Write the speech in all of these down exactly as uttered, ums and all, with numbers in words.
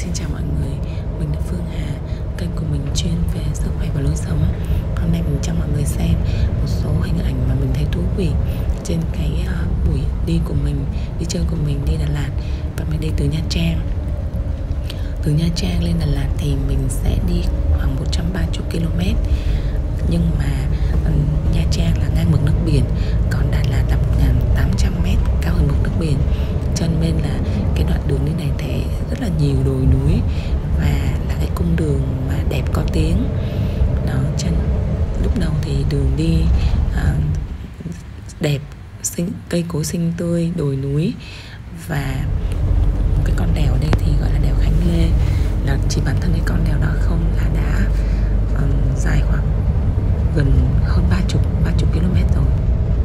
Xin chào mọi người, mình là Phương Hà, kênh của mình chuyên về sức khỏe và lối sống. Hôm nay mình cho mọi người xem một số hình ảnh mà mình thấy thú vị trên cái uh, buổi đi của mình, đi chơi của mình đi Đà Lạt. Và mình đi từ Nha Trang. Từ Nha Trang lên Đà Lạt thì mình sẽ đi khoảng một trăm ba mươi ki lô mét. Nhưng mà um, Nha Trang là ngang mực nước biển, còn Đà Lạt là một nghìn tám trăm mét cao hơn mực nước biển. Cho nên là cái đoạn đường đi này thì rất là nhiều đồi núi và là cái cung đường mà đẹp có tiếng. Đó, chân lúc đầu thì đường đi à, đẹp, xinh, cây cối xinh tươi, đồi núi và cái con đèo đây thì gọi là đèo Khánh Lê. Là chỉ bản thân cái con đèo đó không là đã um, dài khoảng gần hơn ba mươi ki lô mét rồi.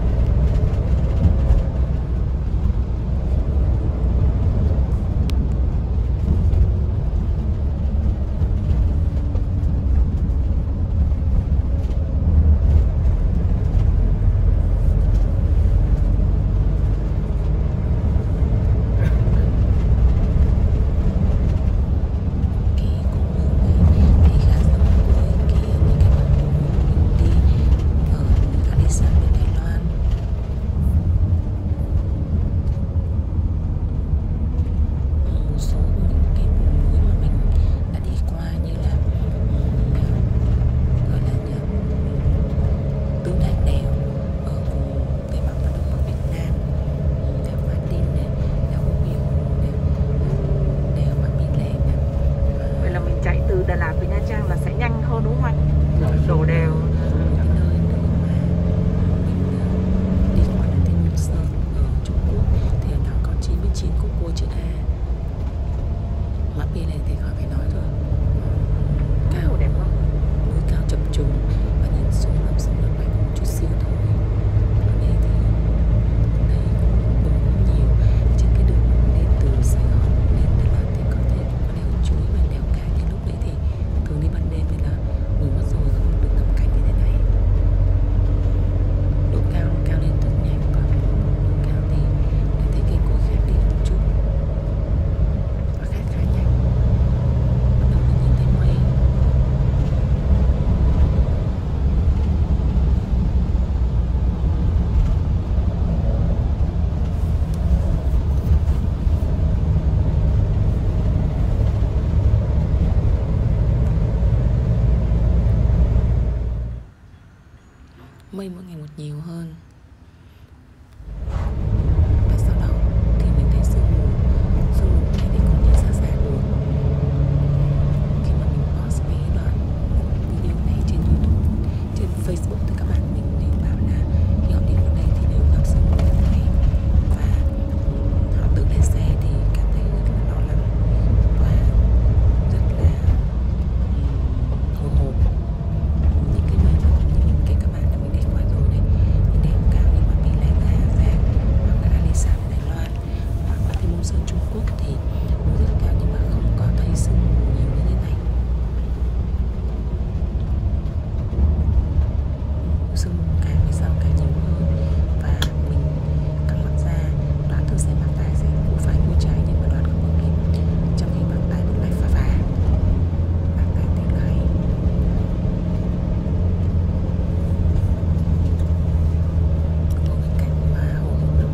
Đà Lạt với Nha Trang là sẽ nhanh hơn đúng không anh? Đổ đèo. Cái nơi nữa mà mình đi qua là Thiên Mục Sơn ở Trung Quốc thì ở đó có chín mươi chín khúc cua chữ A. Mã Pì này thì khỏi phải nói rồi, cao đẹp không? núi cao chập trùng và nhìn xuống lòng sông Nước Bạch một chút xíu thôi. Ở đây thì đây cũng cũng nhiều. Trên cái đường đi từ Sài Gòn lên Đà Lạt thì có thể có đèo Chuối và đèo Cả, nhưng lúc đấy thì thường đi ban đêm nên là ngủ mất rồi, không được ngắm cảnh như thế này. Độ cao cao lên rất nhanh, còn độ cao thì để thấy cây cối khác đi một chút và khác khá nhanh. Bắt đầu mình nhìn thấy mây. Mây mỗi ngày một nhiều hơn. Và sau đó thì mình thấy sương mù. Sương mù này thì còn nhìn xa xa được. Khi mà mình post cái đoạn video này trên YouTube, trên Facebook thì các bạn mình đều bảo là khi họ đi qua đây thì đều gặp sương mù như thế này. Và họ tự lên xe thì cảm thấy rất là lo lắng và rất là hồi hộp. Những cái nơi mà như mình kể các bạn là mình đi qua rồi này, những đèo cao như mà Pì Lèng ở Hà Giang, hoặc là Alishan ở Đài Loan, hoặc là Thiên Môn Sơn Trung Quốc thì núi rất cao nhưng mà không có thấy sương mù nhiều như thế này. Sương mù càng về sau càng nhiều hơn và mình căng mặt ra, đoán thường sẽ mặt tay sẽ cua phải cua trái nhưng mà đoán không có kịp, trong khi mặt tay vẫn lại phà phà, mặt tay thì lại một cái cảnh mà hồi hộp lắm.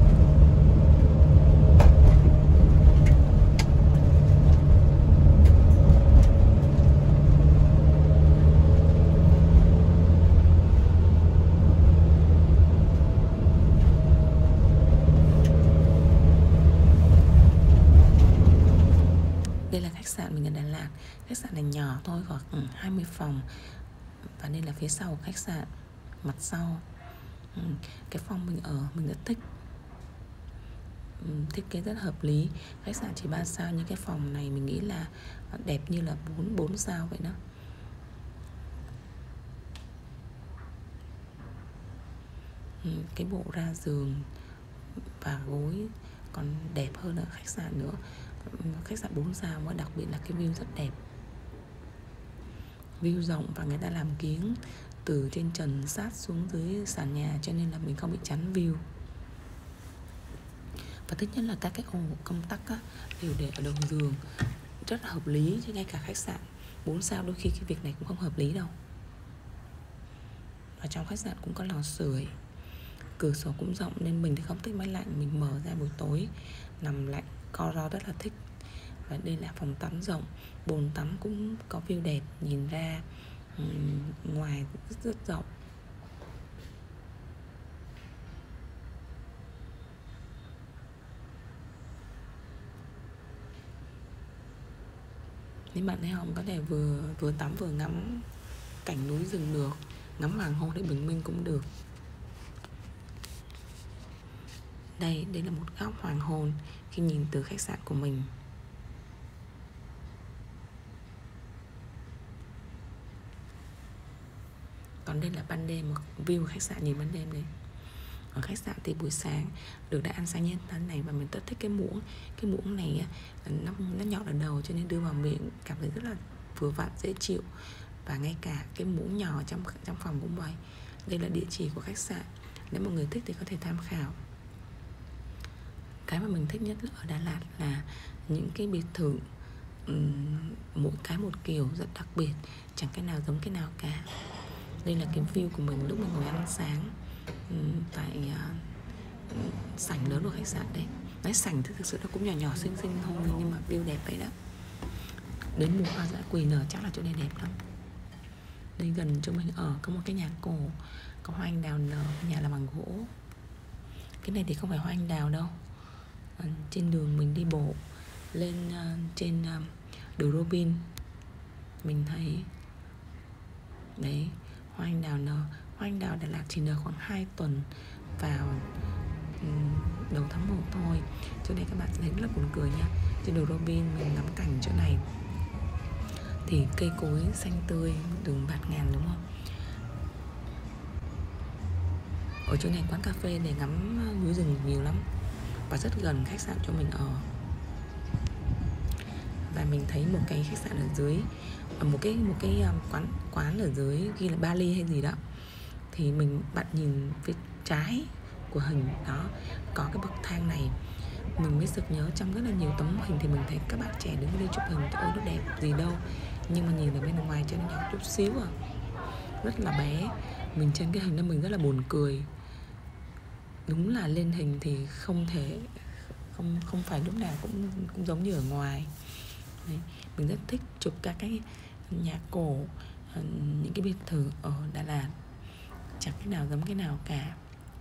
Đây là khách sạn mình ở Đà Lạt. Khách sạn này nhỏ thôi, khoảng hai mươi phòng. Và đây là phía sau của khách sạn, mặt sau. ừ. Cái phòng mình ở mình rất thích. ừ, Thiết kế rất hợp lý. Khách sạn chỉ ba sao nhưng cái phòng này mình nghĩ là đẹp như là bốn bốn sao vậy đó. ừ, Cái bộ ra giường và gối còn đẹp hơn ở khách sạn nữa. Khách sạn bốn sao mà đặc biệt là cái view rất đẹp. View rộng và người ta làm kiếng từ trên trần sát xuống dưới sàn nhà, cho nên là mình không bị chắn view. Và thứ nhất là các cái ổ công tắc á, đều để ở đầu giường, rất là hợp lý, chứ ngay cả khách sạn bốn sao đôi khi cái việc này cũng không hợp lý đâu. Và trong khách sạn cũng có lò sưởi, cửa sổ cũng rộng nên mình thì không thích máy lạnh, mình mở ra buổi tối nằm lạnh co ro rất là thích. Và đây là phòng tắm rộng, bồn tắm cũng có view đẹp, nhìn ra um, ngoài rất, rất rộng. Nếu bạn thấy không, có thể vừa vừa tắm vừa ngắm cảnh núi rừng được, ngắm hoàng hôn để bình minh cũng được. Đây, đây là một góc hoàng hôn khi nhìn từ khách sạn của mình. Còn đây là ban đêm, một view khách sạn nhìn ban đêm đây. Ở khách sạn thì buổi sáng được đã ăn sáng như thế này, và mình rất thích cái muỗng. Cái muỗng này nó, nó nhọn ở đầu cho nên đưa vào miệng cảm thấy rất là vừa vặn, dễ chịu. Và ngay cả cái muỗng nhỏ trong, trong phòng cũng vậy. Đây là địa chỉ của khách sạn, nếu mọi người thích thì có thể tham khảo. Cái mà mình thích nhất ở Đà Lạt là những cái biệt thự, um, mỗi cái một kiểu rất đặc biệt, chẳng cái nào giống cái nào cả. Đây là cái view của mình lúc mình ngồi ăn sáng um, tại uh, sảnh lớn của khách sạn đấy. Nói sảnh thì thực sự nó cũng nhỏ nhỏ xinh xinh thôi, nhưng mà view đẹp vậy đó. Đến mùa hoa dã quỳ nở chắc là chỗ này đẹp lắm. Đây gần chỗ mình ở có một cái nhà cổ, có hoa anh đào nở, nhà làm bằng gỗ. Cái này thì không phải hoa anh đào đâu. À, trên đường mình đi bộ lên uh, trên uh, đường Robin, mình thấy đấy, hoa anh đào nở. Hoa anh đào Đà Lạt chỉ nở khoảng hai tuần vào um, đầu tháng một thôi. Chỗ này các bạn thấy rất là buồn cười nha. Trên đường Robin mình ngắm cảnh chỗ này thì cây cối xanh tươi, đường bạt ngàn đúng không? Ở chỗ này quán cà phê để ngắm núi rừng nhiều lắm, và rất gần khách sạn cho mình ở. Và mình thấy một cái khách sạn ở dưới, một cái một cái quán quán ở dưới ghi là Bali hay gì đó, thì mình bạn nhìn phía trái của hình đó có cái bậc thang này. Mình mới sực nhớ trong rất là nhiều tấm hình thì mình thấy các bạn trẻ đứng đây chụp hình, ôi nó đẹp gì đâu, nhưng mà nhìn ở bên ngoài cho nó nhỏ chút xíu à, rất là bé. Mình trên cái hình đó mình rất là buồn cười. Đúng là lên hình thì không thể không không phải lúc nào cũng cũng giống như ở ngoài. Đấy, mình rất thích chụp các cái nhà cổ, những cái biệt thự ở Đà Lạt, chẳng cái nào giống cái nào cả.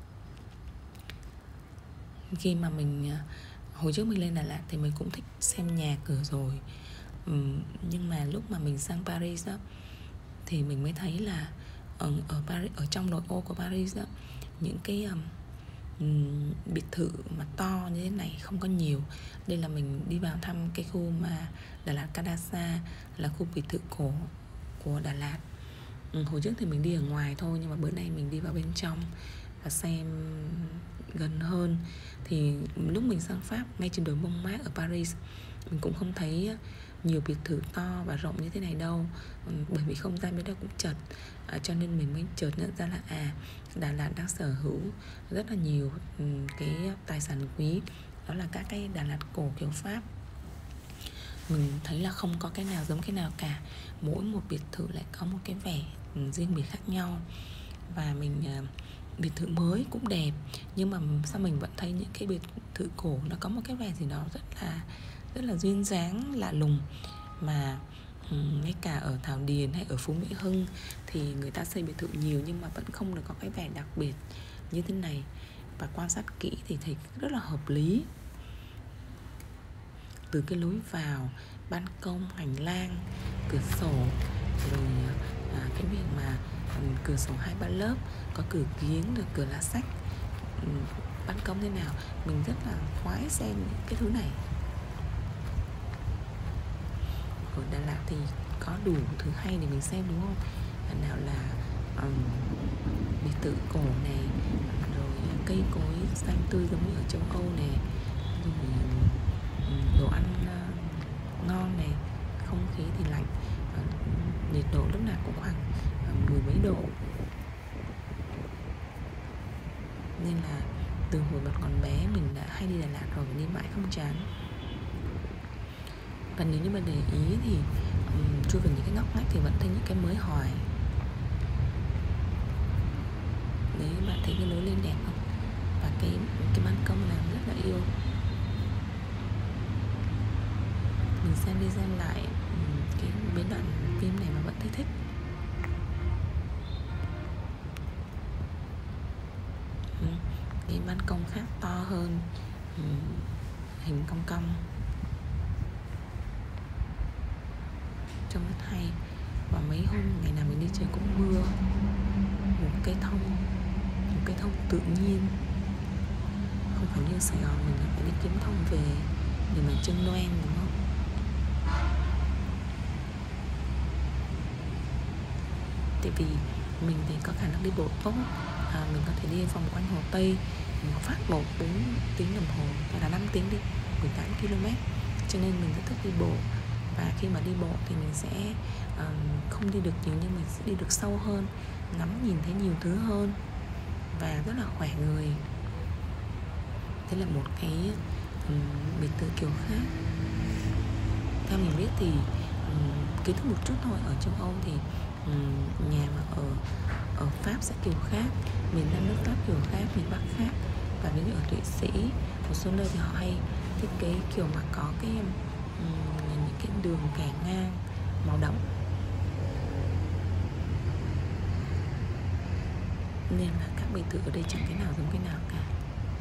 Khi mà mình hồi trước mình lên Đà Lạt thì mình cũng thích xem nhà cửa rồi, uhm, nhưng mà lúc mà mình sang Paris đó, thì mình mới thấy là ở, ở Paris, ở trong nội ô của Paris đó, những cái um, um, biệt thự mà to như thế này không có nhiều. Đây là mình đi vào thăm cái khu mà Đà Lạt Cadasa, là khu biệt thự cổ của Đà Lạt. um, Hồi trước thì mình đi ở ngoài thôi, nhưng mà bữa nay mình đi vào bên trong và xem gần hơn. Thì lúc mình sang Pháp, ngay trên đường Montmartre ở Paris, mình cũng không thấy nhiều biệt thự to và rộng như thế này đâu, bởi vì không gian bên đó cũng chật, à, cho nên mình mới chợt nhận ra là à, Đà Lạt đang sở hữu rất là nhiều cái tài sản quý, đó là các cái Đà Lạt cổ kiểu Pháp. Mình thấy là không có cái nào giống cái nào cả, mỗi một biệt thự lại có một cái vẻ riêng biệt khác nhau. Và mình biệt thự mới cũng đẹp, nhưng mà sao mình vẫn thấy những cái biệt thự cổ nó có một cái vẻ gì đó rất là rất là duyên dáng, lạ lùng. Mà um, ngay cả ở Thảo Điền hay ở Phú Mỹ Hưng thì người ta xây biệt thự nhiều, nhưng mà vẫn không được có cái vẻ đặc biệt như thế này. Và quan sát kỹ thì thấy rất là hợp lý. Từ cái lối vào, ban công, hành lang, cửa sổ, rồi à, cái việc mà um, cửa sổ hai ba lớp, có cửa kiếng, rồi cửa lá sách, um, ban công thế nào, mình rất là khoái xem cái thứ này. Ở Đà Lạt thì có đủ thứ hay để mình xem đúng không? Nào là um, biệt thự cổ này, rồi cây cối xanh tươi giống như ở châu Âu này, rồi um, đồ ăn uh, ngon này, không khí thì lạnh, uh, nhiệt độ lúc nào cũng khoảng uh, mười mấy độ. Nên là từ hồi mà còn bé mình đã hay đi Đà Lạt rồi, đi mãi không chán. Và nếu như mà để ý thì um, chui vào những cái ngóc ngách thì vẫn thấy những cái mới hoài. Đấy, bạn thấy cái lối lên đẹp không? Và cái cái ban công làm rất là yêu. Mình xem đi xem lại um, cái mấy đoạn phim này mà vẫn thấy thích. um, Cái ban công khác to hơn, um, hình cong cong, trông rất hay. Và mấy hôm ngày nào mình đi chơi cũng mưa. Một cây thông, một cây thông tự nhiên, không phải như Sài Gòn mình phải đi kiếm thông về để mà trưng Noel, đúng không? Tại vì mình thì có khả năng đi bộ tốt, à, mình có thể đi vòng quanh Hồ Tây một phát một bốn tiếng đồng hồ hay là năm tiếng đi, mười tám ki lô mét, cho nên mình rất thích đi bộ. Và khi mà đi bộ thì mình sẽ uh, không đi được nhiều nhưng mình sẽ đi được sâu hơn, ngắm nhìn thấy nhiều thứ hơn và rất là khỏe người. Thế là một cái um, biệt thự kiểu khác. Theo mình biết thì um, kiến thức một chút thôi, ở châu Âu thì um, nhà mà ở ở Pháp sẽ kiểu khác, miền Nam nước Pháp kiểu khác, miền Bắc khác. Và ví dụ ở Thụy Sĩ, một số nơi thì họ hay thiết kế kiểu mà có cái um, những cái đường kẻ ngang màu đậm, nên là các biệt thự ở đây chẳng cái nào giống cái nào cả.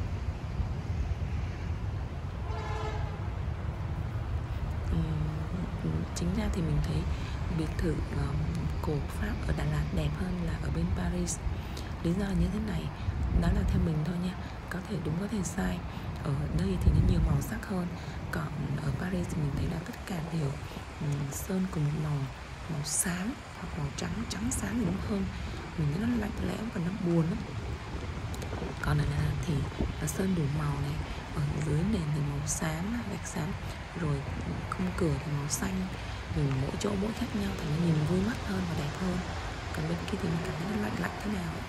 Uhm, chính ra thì mình thấy biệt thự um, cổ Pháp ở Đà Lạt đẹp hơn là ở bên Paris. Lý do là như thế này, đó là theo mình thôi nha, có thể đúng có thể sai. Ở đây thì nó nhiều màu sắc hơn, còn ở Paris thì mình thấy là tất cả đều um, sơn cùng một màu, màu xám hoặc màu trắng, trắng xám thì đúng hơn. Mình thấy nó lạnh lẽo và nó buồn lắm. Còn ở Đà Lạt thì nó sơn đủ màu này, ở dưới nền thì màu xám, gạch xám, rồi khung cửa thì màu xanh, rồi mỗi chỗ mỗi khác nhau thì nó nhìn vui mắt hơn và đẹp hơn. Còn bên kia thì mình cảm thấy nó lạnh lạnh thế nào.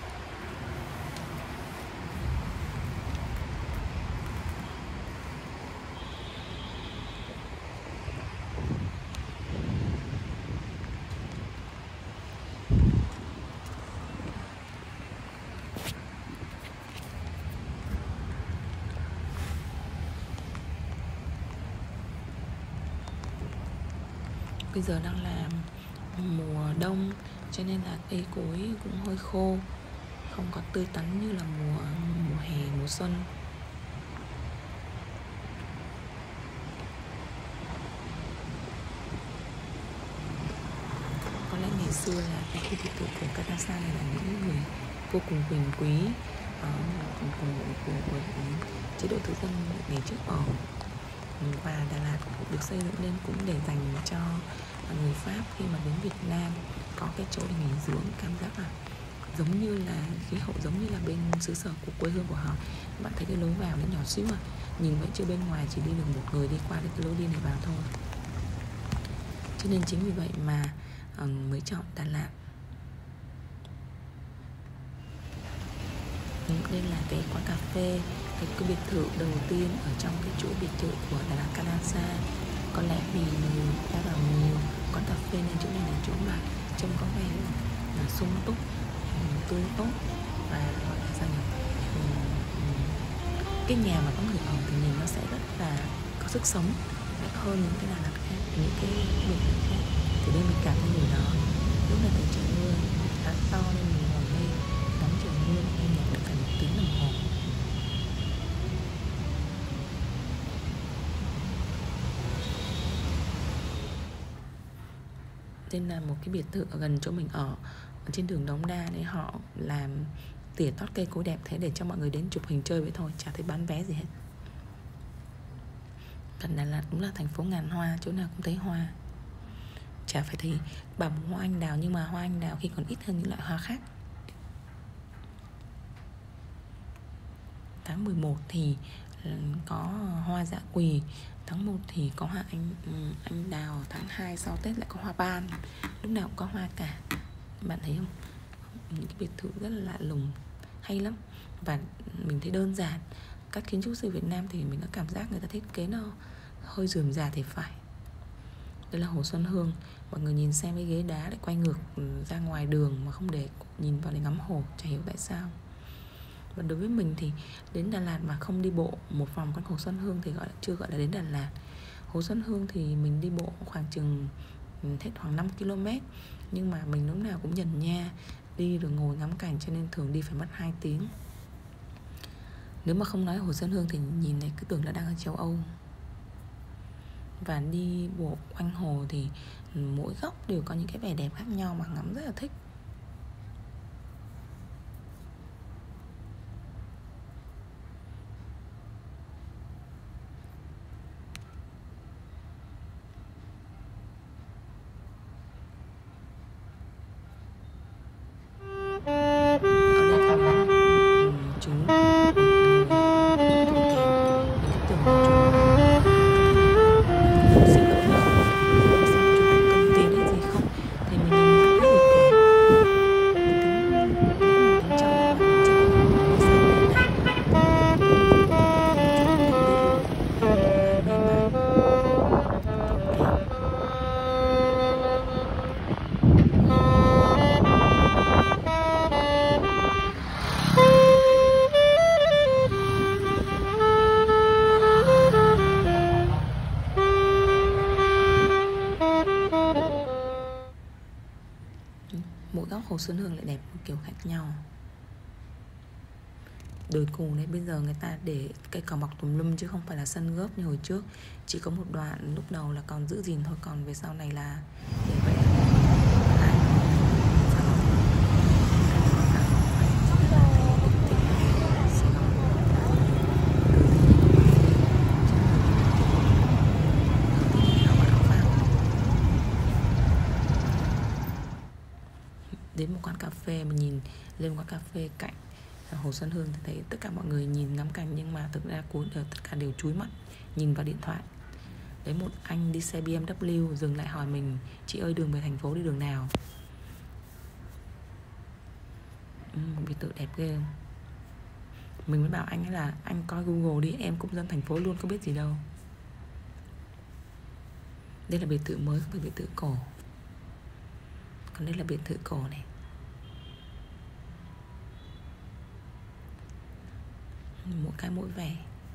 Bây giờ đang là mùa đông cho nên là cây cối cũng hơi khô, không có tươi tắn như là mùa mùa hè, mùa xuân. Có lẽ ngày xưa là cái khu biệt thự của Casa này là những người vô cùng quyền quý, uh, của, của, của, của chế độ thực dân ngày trước ở. Và Đà Lạt được xây dựng lên cũng để dành cho người Pháp khi mà đến Việt Nam có cái chỗ để nghỉ dưỡng, cảm giác là giống như là khí hậu giống như là bên xứ sở của quê hương của họ. Bạn thấy cái lối vào nó nhỏ xíu à, nhìn vậy chứ bên ngoài chỉ đi được một người đi qua được cái lối đi này vào thôi. Cho nên chính vì vậy mà uh, mới chọn Đà Lạt. Đây là cái quán cà phê, cái, cái biệt thự đầu tiên ở trong cái chuỗi biệt thự của Đà Lạt Casa. Có lẽ vì người ta vào nhiều quán cà phê nên chỗ này là chỗ mà trông có vẻ là sung túc, tươi tốt và gọi là sao nhỉ? Cái nhà mà có người ở thì nhìn nó sẽ rất là có sức sống hơn những cái Đà Lạt khác, những cái biệt thự khác. Thì đây mình cảm thấy điều đó. Lúc này thì trời mưa khá to nên mình ngồi đây ngắm trời mưa, nghe nhạc được cả một tiếng đồng hồ. Đây là một cái biệt thự ở gần chỗ mình ở, ở trên đường Đống Đa để họ làm tỉa tót cây cối đẹp thế để cho mọi người đến chụp hình chơi vậy thôi, chả thấy bán vé gì hết. Còn Đà Lạt đúng là thành phố ngàn hoa, chỗ nào cũng thấy hoa. Chả phải thấy bảo hoa anh đào, nhưng mà hoa anh đào khi còn ít hơn những loại hoa khác. Tháng mười một thì có hoa dã quỳ, tháng một thì có hoa anh anh đào, tháng hai sau Tết lại có hoa ban, lúc nào cũng có hoa cả. Bạn thấy không? Những cái biệt thự rất là lạ lùng, hay lắm. Và mình thấy đơn giản. Các kiến trúc sư Việt Nam thì mình có cảm giác người ta thiết kế nó hơi rườm rà thì phải. Đây là Hồ Xuân Hương. Mọi người nhìn xem cái ghế đá lại quay ngược ra ngoài đường mà không để nhìn vào để ngắm hồ, chả hiểu tại sao. Và đối với mình thì đến Đà Lạt mà không đi bộ một vòng quanh Hồ Xuân Hương thì gọi là chưa gọi là đến Đà Lạt. Hồ Xuân Hương thì mình đi bộ khoảng chừng hết khoảng năm ki lô mét, nhưng mà mình lúc nào cũng nhần nha, đi rồi ngồi ngắm cảnh cho nên thường đi phải mất hai tiếng. Nếu mà không nói Hồ Xuân Hương thì nhìn này cứ tưởng là đang ở châu Âu. Và đi bộ quanh hồ thì mỗi góc đều có những cái vẻ đẹp khác nhau mà ngắm rất là thích. Mỗi góc Hồ Xuân Hương lại đẹp một kiểu khác nhau. Đồi cù này bây giờ người ta để cây cỏ mọc tùm lum chứ không phải là sân gớp như hồi trước. Chỉ có một đoạn lúc đầu là còn giữ gìn thôi, còn về sau này là để vậy. Đến một quán cà phê, mình nhìn lên quán cà phê cạnh Hồ Xuân Hương thì thấy tất cả mọi người nhìn ngắm cảnh, nhưng mà thực ra cuối đời tất cả đều chúi mắt nhìn vào điện thoại. Đấy, một anh đi xe bê em vê dừng lại hỏi mình: chị ơi, đường về thành phố đi đường nào? Ừ, một biệt thự đẹp ghê. Mình mới bảo anh ấy là anh coi Google đi, em cũng dân thành phố luôn, có biết gì đâu. Đây là biệt thự mới, không phải biệt thự cổ. Còn đây là biệt thự cổ này. Mỗi cái mỗi vẻ.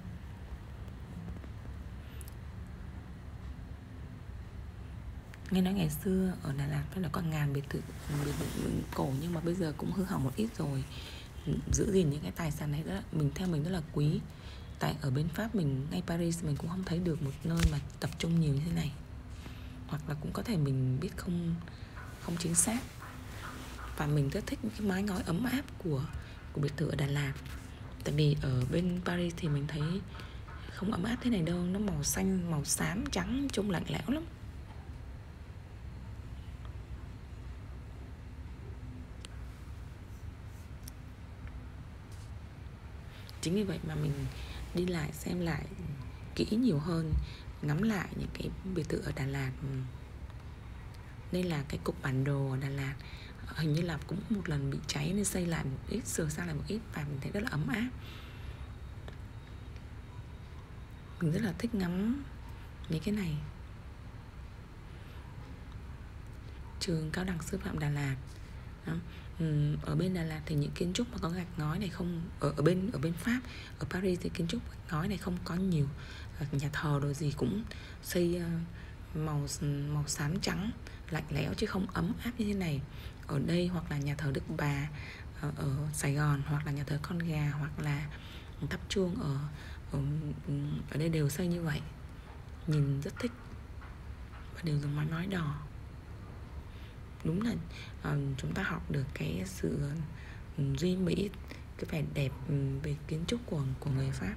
Nghe nói ngày xưa ở Đà Lạt phải là có ngàn biệt thự, biệt thự cổ, nhưng mà bây giờ cũng hư hỏng một ít rồi. Giữ gìn những cái tài sản này đó, mình theo mình rất là quý. Tại ở bên Pháp mình, ngay Paris mình cũng không thấy được một nơi mà tập trung nhiều như thế này. Hoặc là cũng có thể mình biết không không chính xác. Và mình rất thích những cái mái ngói ấm áp của của biệt thự ở Đà Lạt. Tại vì ở bên Paris thì mình thấy không ấm áp thế này đâu. Nó màu xanh, màu xám, trắng, trông lạnh lẽo lắm. Chính vì vậy mà mình đi lại xem lại kỹ nhiều hơn, ngắm lại những cái biệt thự ở Đà Lạt. Đây là cái cục bản đồ ở Đà Lạt, hình như là cũng một lần bị cháy nên xây lại một ít, sửa sang lại một ít, và mình thấy rất là ấm áp. Mình rất là thích ngắm mấy cái này. Trường Cao đẳng Sư phạm Đà Lạt. Đó. Ừ, ở bên Đà Lạt thì những kiến trúc mà có gạch ngói này không, ở ở bên ở bên Pháp, ở Paris thì kiến trúc gạch ngói này không có nhiều. Nhà thờ đồ gì cũng xây uh, màu màu xám trắng, lạnh lẽo chứ không ấm áp như thế này. Ở đây hoặc là nhà thờ Đức Bà ở, ở Sài Gòn, hoặc là nhà thờ Con Gà, hoặc là tháp chuông ở, ở ở đây đều xây như vậy. Nhìn rất thích. Và đều dùng mái ngói đỏ. Đúng là uh, chúng ta học được cái sự uh, duy mỹ, cái vẻ đẹp um, về kiến trúc của, của người Pháp.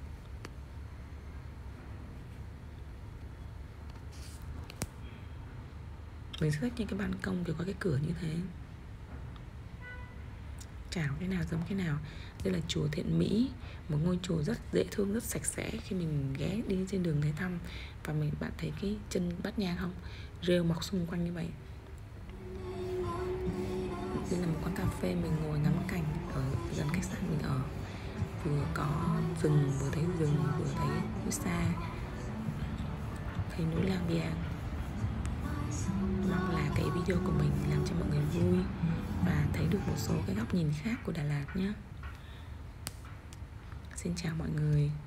Mình rất thích những cái ban công kiểu có cái cửa như thế. Chả cái nào giống cái nào. Đây là chùa Thiện Mỹ, một ngôi chùa rất dễ thương, rất sạch sẽ. Khi mình ghé đi trên đường ghé thăm, và mình bạn thấy cái chân bát nhang không, rêu mọc xung quanh như vậy. Đây là một quán cà phê mình ngồi ngắm cảnh ở gần khách sạn mình ở. Vừa có rừng, vừa thấy rừng, vừa thấy núi xa, thấy núi Lang Biang. Mong là cái video của mình làm cho mọi người vui và thấy được một số cái góc nhìn khác của Đà Lạt nhé. Xin chào mọi người.